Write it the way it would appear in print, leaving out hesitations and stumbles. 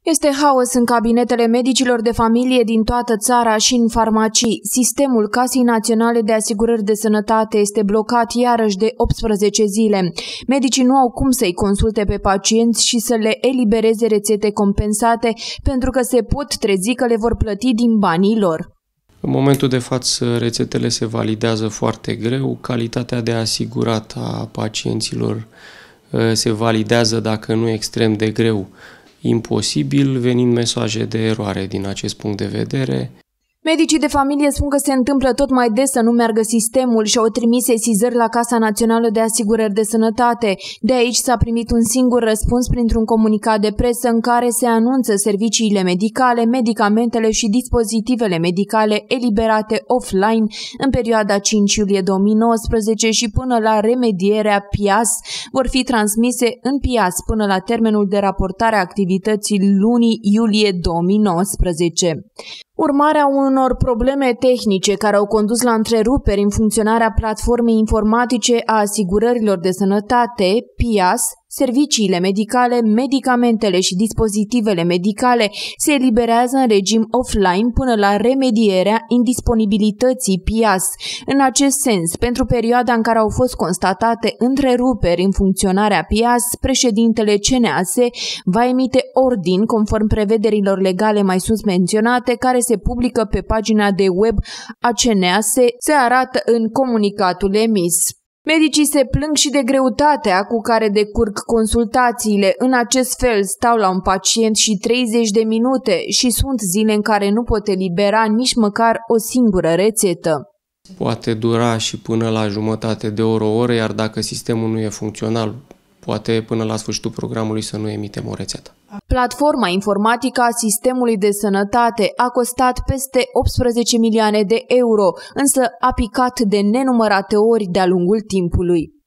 Este haos în cabinetele medicilor de familie din toată țara și în farmacii. Sistemul Casei Naționale de Asigurări de Sănătate este blocat iarăși de 18 zile. Medicii nu au cum să-i consulte pe pacienți și să le elibereze rețete compensate pentru că se pot trezi că le vor plăti din banii lor. În momentul de față, rețetele se validează foarte greu, calitatea de asigurat a pacienților se validează, dacă nu extrem de greu, imposibil, venind mesaje de eroare din acest punct de vedere. Medicii de familie spun că se întâmplă tot mai des să nu meargă sistemul și au trimis sesizări la Casa Națională de Asigurări de Sănătate. De aici s-a primit un singur răspuns printr-un comunicat de presă în care se anunță serviciile medicale, medicamentele și dispozitivele medicale eliberate offline în perioada 5 iulie 2019 și până la remedierea PIAS vor fi transmise în PIAS până la termenul de raportare a activității lunii iulie 2019. Urmarea unor probleme tehnice care au condus la întreruperi în funcționarea platformei informatice a asigurărilor de sănătate, PIAS, serviciile medicale, medicamentele și dispozitivele medicale se eliberează în regim offline până la remedierea indisponibilității PIAS. În acest sens, pentru perioada în care au fost constatate întreruperi în funcționarea PIAS, președintele CNAS va emite ordin conform prevederilor legale mai sus menționate, care se publică pe pagina de web a CNAS, se arată în comunicatul emis. Medicii se plâng și de greutatea cu care decurg consultațiile. În acest fel stau la un pacient și 30 de minute și sunt zile în care nu pot elibera nici măcar o singură rețetă. Poate dura și până la jumătate de oră, o oră, iar dacă sistemul nu e funcțional, poate până la sfârșitul programului să nu emitem o rețetă. Platforma informatică a sistemului de sănătate a costat peste 18 milioane de euro, însă a picat de nenumărate ori de-a lungul timpului.